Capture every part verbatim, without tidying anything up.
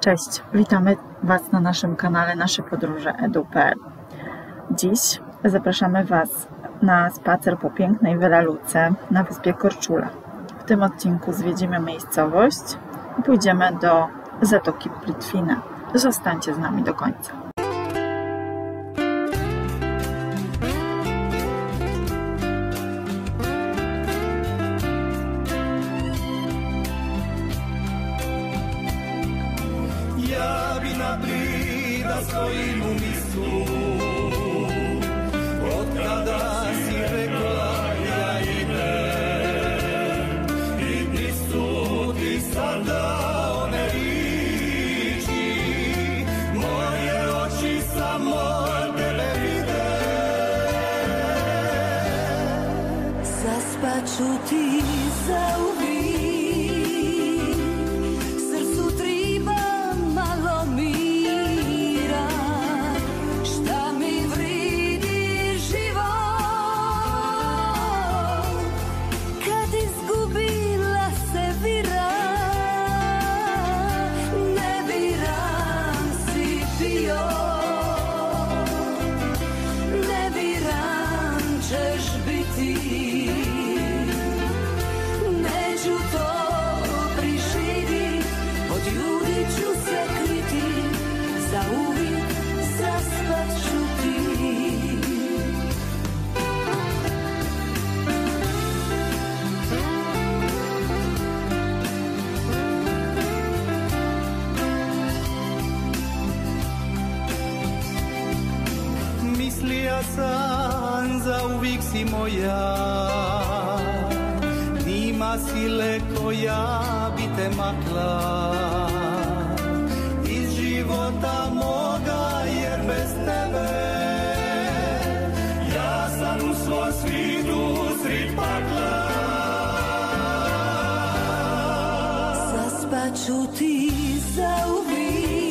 Cześć, witamy Was na naszym kanale Nasze Podróże edu kropka pe el. Dziś zapraszamy Was na spacer po pięknej Vela-Luce na wyspie Korczula. W tym odcinku zwiedzimy miejscowość i pójdziemy do Zatoki Plitwina. Zostańcie z nami do końca. Svojim umislu, od kada si rekla ja idem, i ti su ti sada one riči, moje oči samo tebe vide. Zaspaću ti zauvijek, srcu triba malo mi. Mislija sam zauvijek si moja, nima sile koja bi te makla iz života moga, jer bez tebe ja sam u svom svijetu srid pakla. Zaspaću ti zauvijek,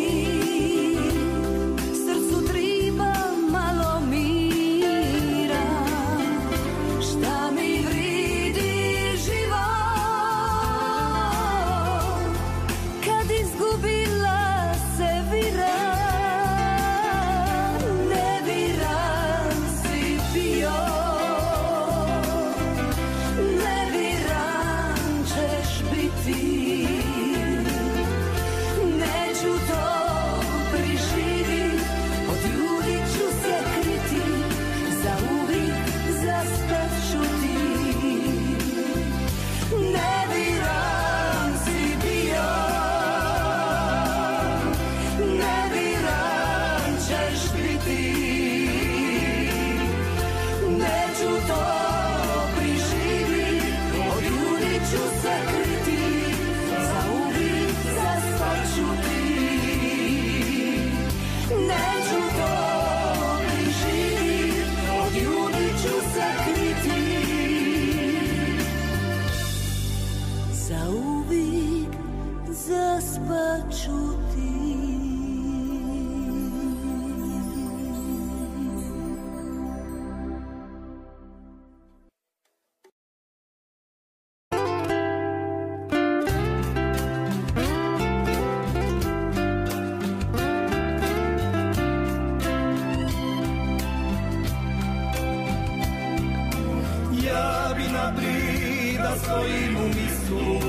svojim umislu,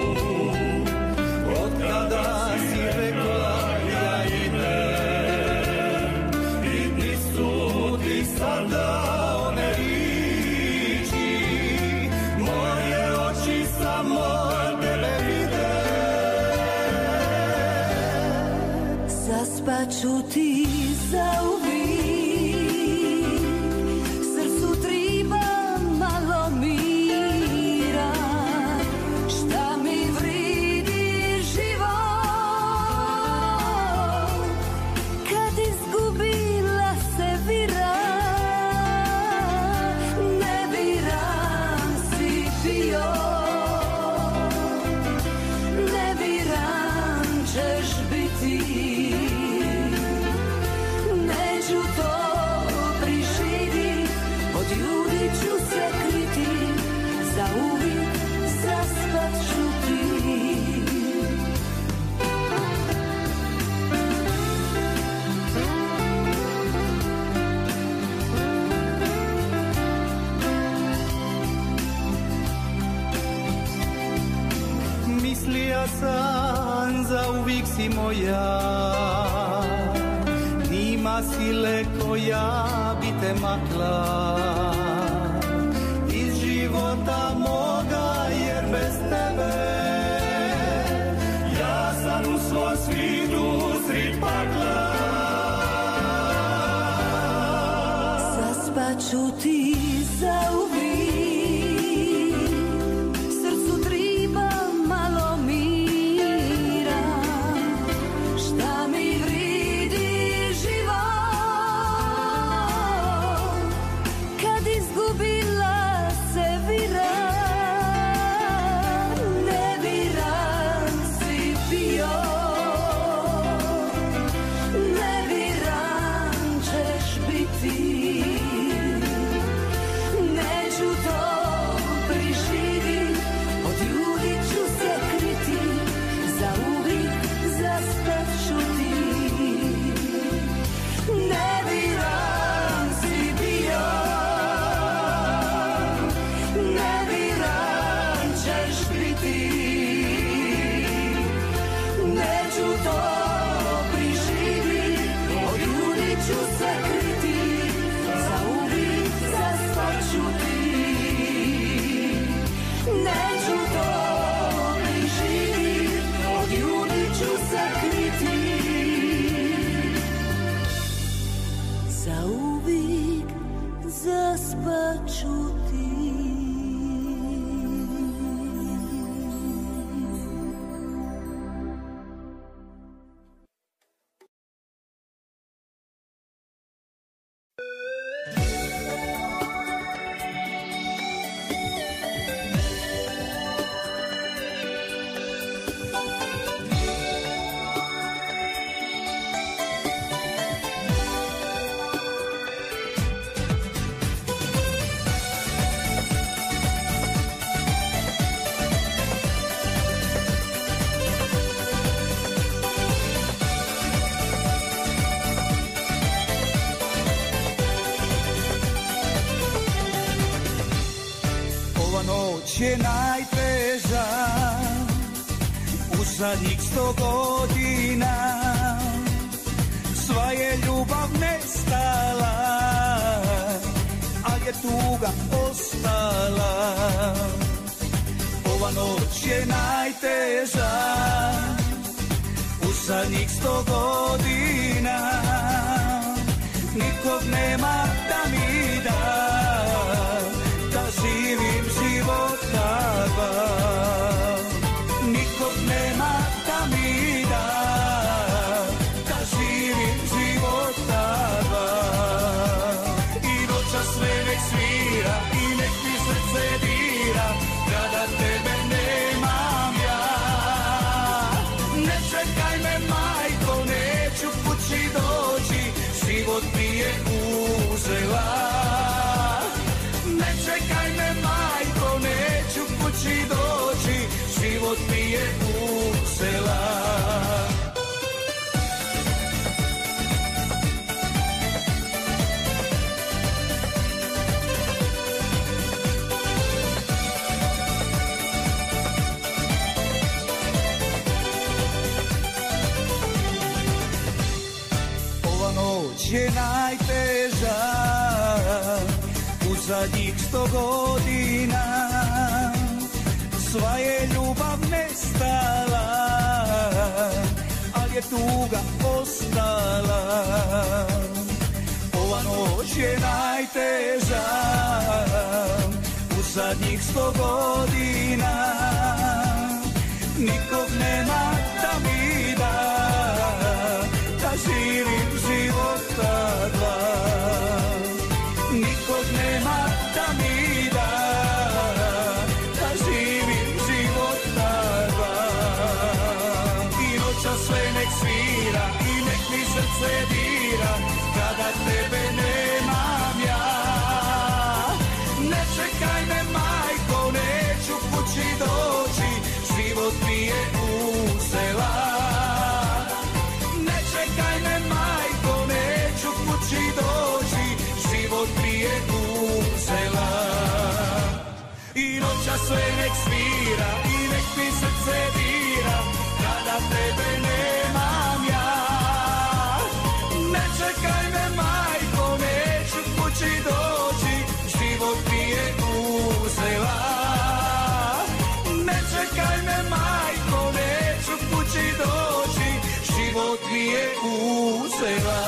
od kada si rekla ja idem, i ti su ti sada one riči, moje oči samo tebe vide. Zaspaću ti zauvijek, srcu triba malo mi. Neću zauvijek si moja. Nima sile koja bi te makla iz života moga, jer bez tebe ja sam u svom svijetu srid pakla. Zaspaću ti zauvijek, srcu triba malo mira, šta mi vridi život kad izgubila se vira. Ne viram si bio, ne viram ćeš biti, neću to priživit, od ljudi ću se kriti, zauvijek zaspat ću ti. Ne viram si bio, ne viram ćeš biti, neću to priživit, od ljudi ću se kriti, zauvijek zaspat ću ti. Neću to priživit, od ljudi ću se kriti, zauvijek zaspat ću ti. Ova noć je najteža u zadnjih sto godina. Sva je ljubav nestala, ali je tuga ostala. Ova noć je najteža u zadnjih sto godina. Nikog nema da mi da, da živim život takav. Nikog nema da mi da, da živim život takav. I noća sve nek svira i nek mi srce dira, kada tebe nemam ja. Ne čekaj me majko, neću kući doći, život mi je uzela. Ne čekaj me majko, neću kući doći, život mi je uzela. Ova noć je najteža u zadnjih sto godina. Sva je ljubav nestala, ali je tuga ostala. Ova noć je najteža u zadnjih sto godina. Nikog nema da mi da, da živim život takav. Nikog nema da mi da, da živim život takav. I noća sve nek svira i nek mi srce dira, kada tebe nemam ja. Ne čekaj me majko, neću kući doći, život mi je uzela. Ne čekaj me majko, neću kući doći, život mi je uzela. I noća sve nek svira i nek mi srce dira, kada tebe ne sela.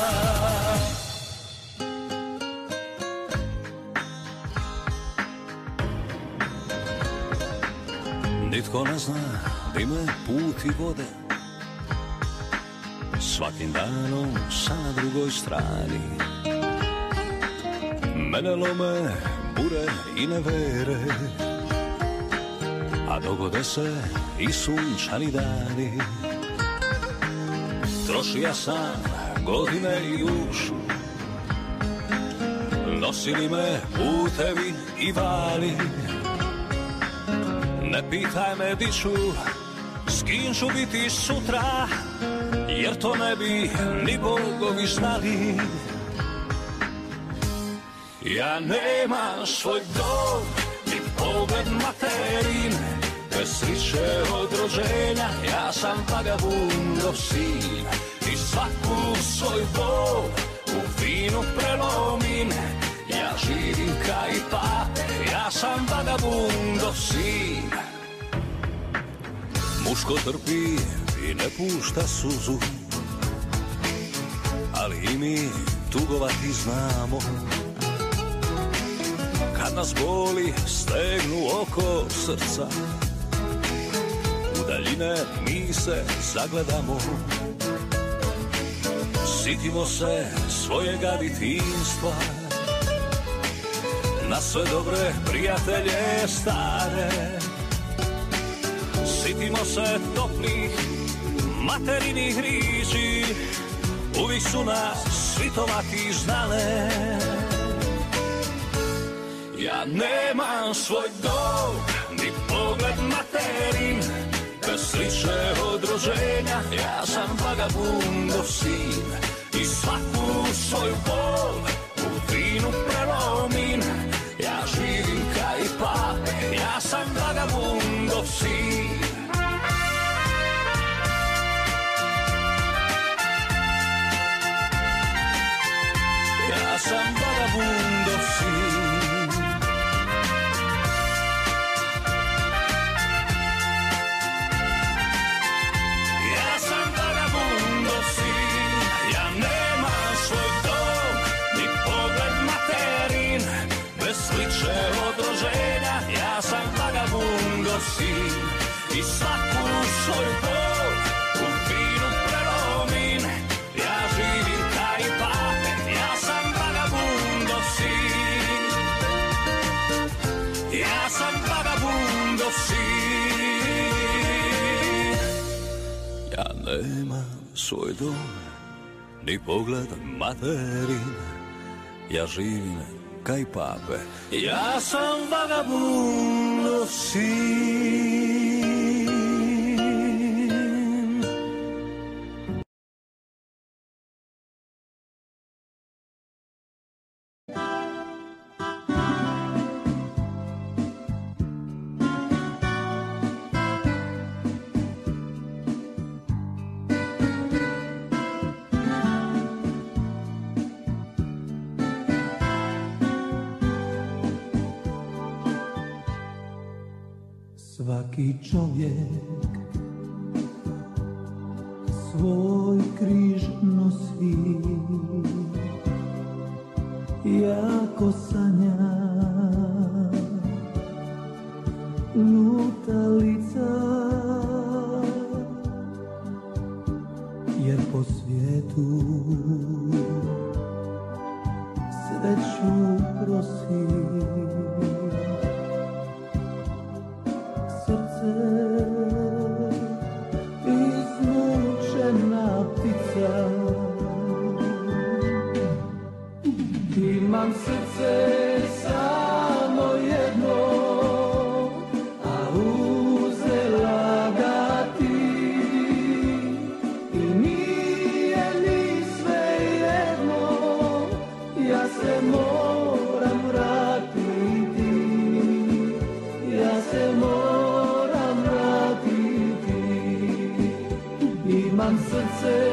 Nitko ne zna di me put i vode, svakim danom sa na drugoj strani. Mene lome bure i nevere, a dogode se i sunčani dani. Trošija sam godine i dušu, nosili me putevi i vali. Ne pitaj me di ću, s kim ću biti sutra, jer to ne bi ni bogovi znali. Ja nemam svoj dom, ni pogled materin, bez sriće od rođenja, ja sam vagabundov sin. I svaku svoju bol u vinu prelomim, ja živim kaj pape, ja sam vagabundov sin. Muško trpi i ne pušta suzu, ali i mi tugovati znamo. Kad nas boli stegnu oko srca, u daljine mi se zagledamo. Sitimo se svojega djetinjstva, na sve dobre prijatelje stare. Sitimo se toplih materinih riječi, uvijek su nas svitovati znale. Ja nemam svoj dom, ni pogled materin, bez sliče od rođenja, ja sam vagabundov sin. I svaku svoju bol u vinu prelomim, ja živim kaj pape, ja sam vagabundov sin. Ja sam vagabundov sin. Sliče od rođenja, ja sam vagabundov sin. I svaku svoju bol u vinu prelomim, ja živim kaj pape, ja sam vagabundov sin. Ja sam vagabundov sin. Ja nemam svoj dom, ni pogled materin, ja živim kaj pape, ja sam vagabundov sin. Svaki čovjek svoj križ nosi, jako sanja lutalica, jer po svijetu sreću prosi. Izmučena ptica, imam srce samo jedno, a uzela ga ti. I nije mi svejedno, ja se moram vratiti, ja se moram vratiti. Imam srce